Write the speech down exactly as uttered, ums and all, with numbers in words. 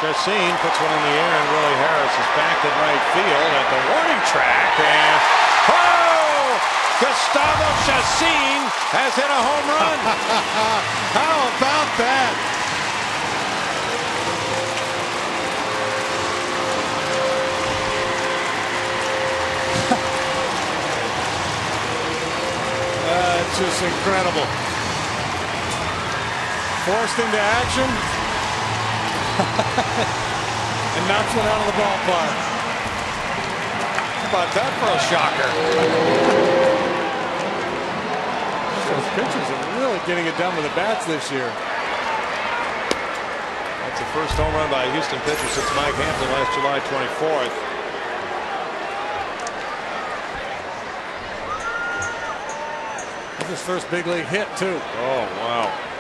Chacin puts one in the air, and Willie Harris is back in right field at the warning track. And oh, Gustavo Chacin has hit a home run. How about that? uh, it's just incredible. Forced into action. And knocks one out of the ballpark. How about that for a shocker? Those pitchers are really getting it done with the bats this year. That's the first home run by a Houston pitcher since Mike Hampton last July twenty-fourth. That's his first big league hit, too. Oh, wow.